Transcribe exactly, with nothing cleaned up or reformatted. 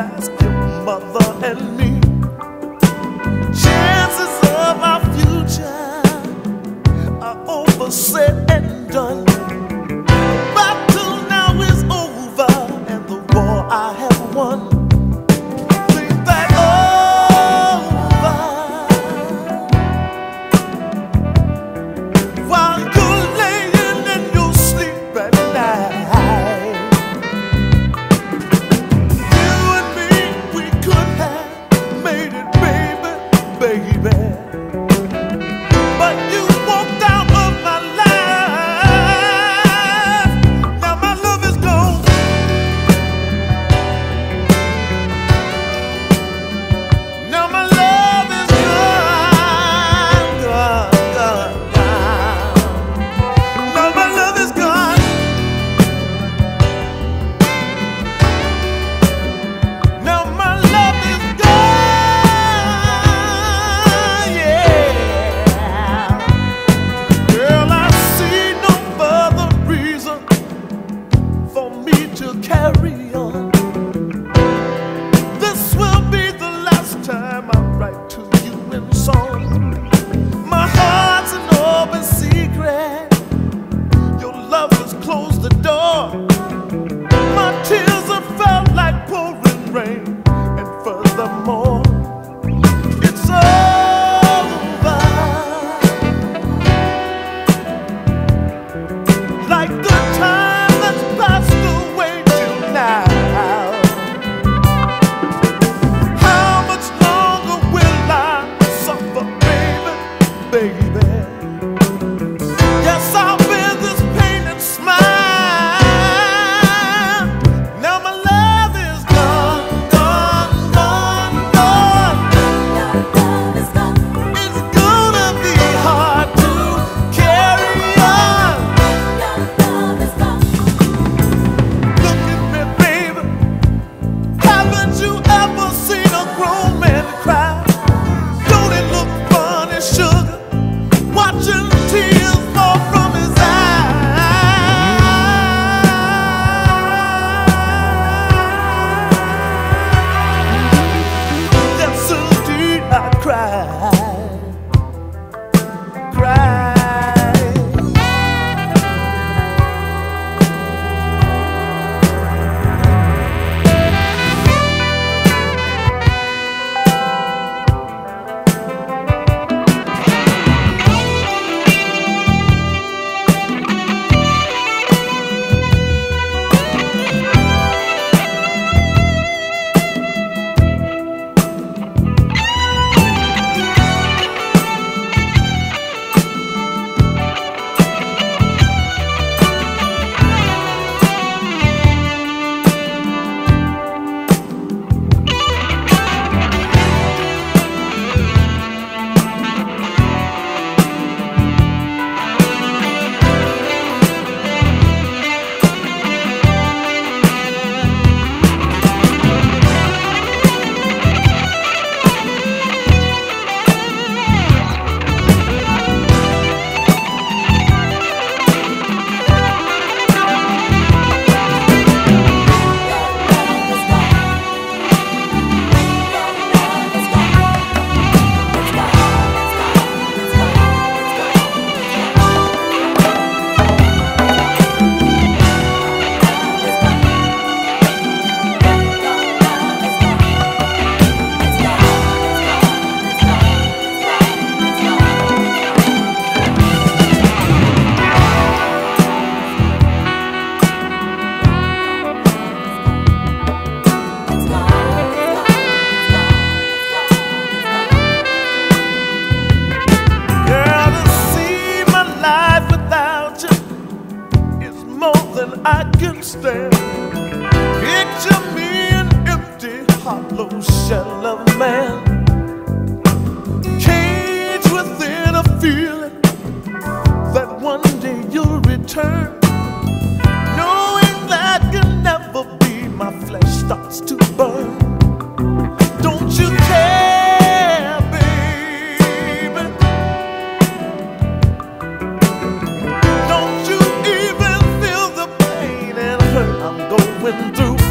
ask your mother and me. Chances of our future are over, said and done. Battle now is over, and the war I have won. Think that over while you're laying in your sleep at night. You and me, we could have made it, baby, baby. But you walked out of my life. Now my love is gone. Now my love is gone, gone, gone, gone. Now my love is gone. Now my love is gone, yeah. Girl, I see no further reason for me to carry on. This will be the last time I write to you in song. My heart's an open secret. Your love has closed the door. My tears have felt like pouring rain, and furthermore, it's over. Like the time that's passed away till now. How much longer will I suffer, baby, baby? Yes, I'll bear this pain and smile. Now my love is gone, gone, gone, gone. It's gonna be hard to carry on. Look at me, baby. Haven't you ever seen a grown man cry? Don't it look funny, sugar, watching tears fall from his eyes? Yes, indeed, I cry, cry. Girl, to see my life without you is more than I can stand. Picture me an empty, hollow shell of man, caged within a feeling that one day you'll return. Knowing that can never be, my flesh starts to burn. Don't you care, baby? Don't you even feel the pain and hurt I'm going through?